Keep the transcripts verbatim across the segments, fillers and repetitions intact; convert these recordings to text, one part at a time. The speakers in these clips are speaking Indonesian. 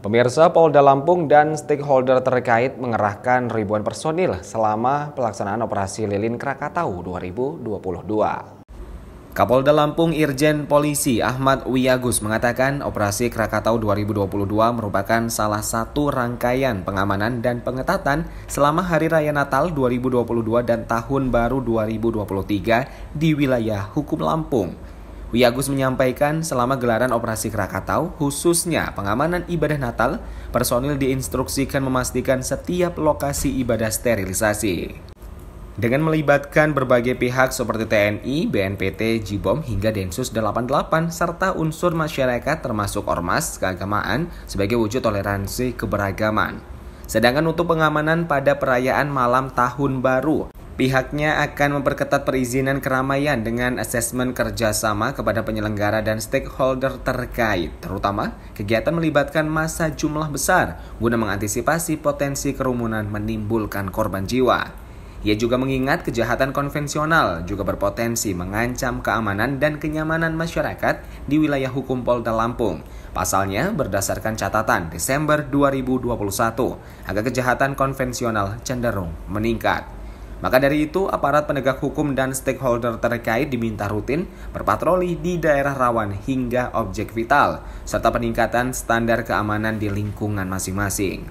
Pemirsa, Polda Lampung dan stakeholder terkait mengerahkan ribuan personil selama pelaksanaan operasi Lilin Krakatau dua ribu dua puluh dua. Kapolda Lampung Irjen Polisi Ahmad Wiyagus mengatakan operasi Krakatau dua ribu dua puluh dua merupakan salah satu rangkaian pengamanan dan pengetatan selama Hari Raya Natal dua ribu dua puluh dua dan Tahun Baru dua ribu dua puluh tiga di wilayah hukum Lampung. Wiyagus menyampaikan selama gelaran operasi Krakatau, khususnya pengamanan ibadah Natal, personil diinstruksikan memastikan setiap lokasi ibadah sterilisasi. Dengan melibatkan berbagai pihak seperti T N I, B N P T, Jibom, hingga Densus delapan puluh delapan, serta unsur masyarakat termasuk ormas keagamaan sebagai wujud toleransi keberagaman. Sedangkan untuk pengamanan pada perayaan malam Tahun Baru, pihaknya akan memperketat perizinan keramaian dengan asesmen kerjasama kepada penyelenggara dan stakeholder terkait, terutama kegiatan melibatkan massa jumlah besar guna mengantisipasi potensi kerumunan menimbulkan korban jiwa. Ia juga mengingat kejahatan konvensional juga berpotensi mengancam keamanan dan kenyamanan masyarakat di wilayah hukum Polda Lampung. Pasalnya, berdasarkan catatan Desember dua ribu dua puluh satu, angka kejahatan konvensional cenderung meningkat. Maka dari itu, aparat penegak hukum dan stakeholder terkait diminta rutin berpatroli di daerah rawan hingga objek vital, serta peningkatan standar keamanan di lingkungan masing-masing.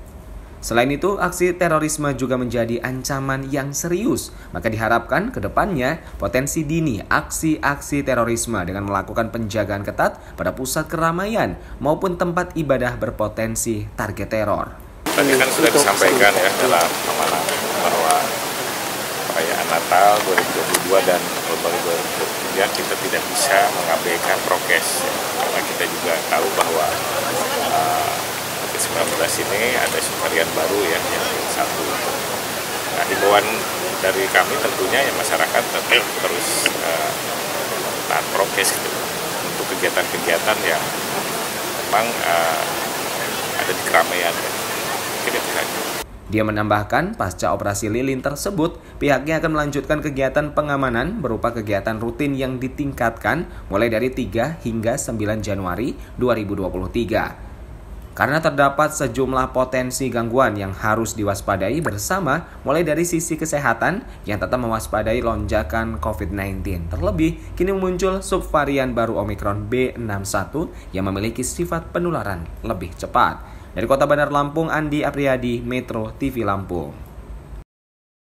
Selain itu, aksi terorisme juga menjadi ancaman yang serius, maka diharapkan ke depannya potensi dini aksi-aksi terorisme dengan melakukan penjagaan ketat pada pusat keramaian maupun tempat ibadah berpotensi target teror. Tadi kan sudah disampaikan ya dalam amanah bahwa perayaan Natal dua ribu dua puluh dua dan Tahun Baru dua ribu dua puluh tiga kita tidak bisa mengabaikan prokes ya, karena kita juga tahu bahwa uh, covid sembilan belas ini ada subvarian baru ya yang satu. Nah, himbauan dari kami tentunya ya masyarakat tetap terus uh, taat prokes gitu, untuk kegiatan-kegiatan yang memang uh, ada di keramaian ya. Dia menambahkan, pasca operasi Lilin tersebut, pihaknya akan melanjutkan kegiatan pengamanan berupa kegiatan rutin yang ditingkatkan mulai dari tiga hingga sembilan Januari dua ribu dua puluh tiga. Karena terdapat sejumlah potensi gangguan yang harus diwaspadai bersama, mulai dari sisi kesehatan yang tetap mewaspadai lonjakan covid sembilan belas. Terlebih, kini muncul subvarian baru Omikron B enam satu yang memiliki sifat penularan lebih cepat. Dari Kota Bandar Lampung, Andi Apriyadi, Metro T V Lampung.